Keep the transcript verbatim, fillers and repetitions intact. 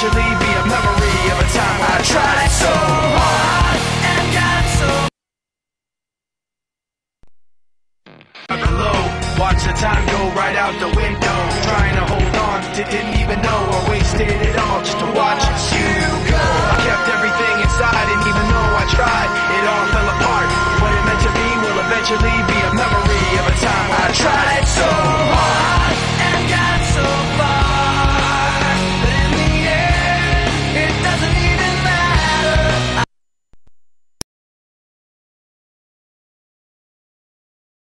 eventually be a memory of a time when I tried so hard and got so below. Watch the time go right out the window, trying to hold on to didn't